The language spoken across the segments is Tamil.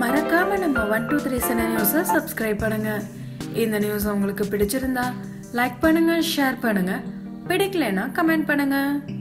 மறக்காம நம்ம 123 சினி நியூஸை சப்ஸ்கிரைப் பண்ணுங்க. இந்த நியூஸ் உங்களுக்கு பிடிச்சிருந்தா லைக் பண்ணுங்க, ஷேர் பண்ணுங்க, பிடிக்கலனா கமெண்ட் பண்ணுங்க.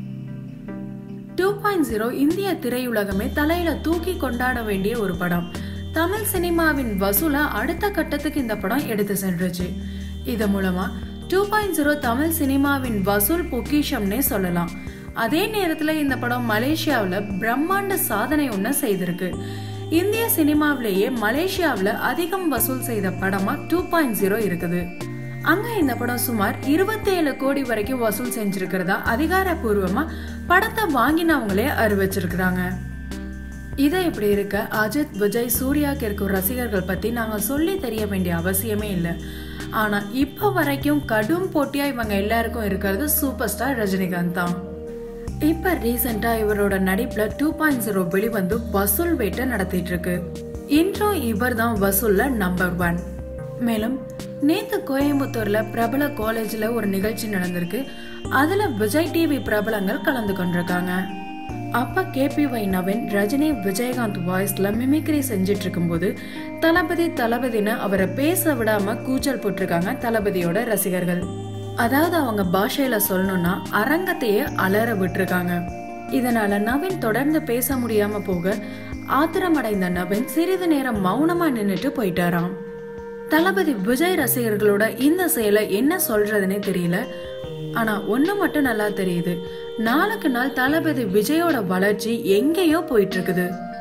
2.0 இந்திய திரையுலகமே தலையில தூக்கி கொண்டாட வேண்டிய ஒரு படம். தமிழ் சினிமாவின் வசூல அடுத்த கட்டத்துக்கு இந்த படம் எடுத்து சென்றுச்சு. இது மூலமா 2.0 தமிழ் சினிமாவின் வசூல் பொக்கிஷம்னே சொல்லலாம். அதே நேரத்துல இந்த படம் மலேசியாவில பிரம்மாண்ட சாதனை ஒண்ணு செய்திருக்கு. இந்திய சினிமாவிலேயே மலேசியாவில அதிகம் வசூல் செய்த படமா 2.0 இருக்குது. அங்க இந்த படம் சுமார் 27 கோடி வரைக்கும் வசூல் செஞ்சிருக்கிறதா அதிகாரப்பூர்வமா படத்தை வாங்கினவங்களே அறிவிச்சிருக்கிறாங்க. இதை இப்படி இருக்க அஜித், விஜய், சூர்யாக்கு இருக்கும் ரசிகர்கள் பத்தி நாங்க சொல்லி தெரிய வேண்டிய அவசியமே இல்லை. ஆனா இப்ப வரைக்கும் கடும் போட்டியா இவங்க எல்லாருக்கும் இருக்கிறது சூப்பர் ஸ்டார் ரஜினிகாந்த் தான். இப்ப ரீசெண்டா இவரோட நடிப்புல 2.0 வெளிவந்து வசூல் வேட்டை நடத்திட்டு இருக்கு. இன்றும் இவர் தான் வசூல்ல நம்பர் 1. மேலும் நேத்து கோயம்புத்தூர்ல பிரபல காலேஜ்ல ஒரு நிகழ்ச்சி நடந்திருக்கு. அதுல விஜய் டிவி பிரபலங்கள் கலந்து கொண்டிருக்காங்க. அப்ப KPY நவீன் ரஜினி விஜயகாந்த் வாய்ஸ்ல மிமிக்ரி செஞ்சிட்டு இருக்கும் போது தளபதினு அவரை பேச விடாம கூச்சல் போட்டிருக்காங்க தளபதியோட ரசிகர்கள். அதாவது அவங்க பாஷையில சொல்லணும்னா அரங்கத்தையே அலற விட்டுருக்காங்க. இதனால நவீன் தொடர்ந்து பேச முடியாம போக ஆத்திரமடைந்த நவீன் சிறிது நேரம் மௌனமா நின்னுட்டு போயிட்டாராம். தளபதி விஜய் ரசிகர்களோட இந்த செயலை என்ன சொல்றதுன்னே தெரியல. ஆனா ஒண்ணு மட்டும் நல்லா தெரியுது, நாளுக்கு நாள் தளபதி விஜயோட வளர்ச்சி எங்கேயோ போயிட்டு இருக்குது.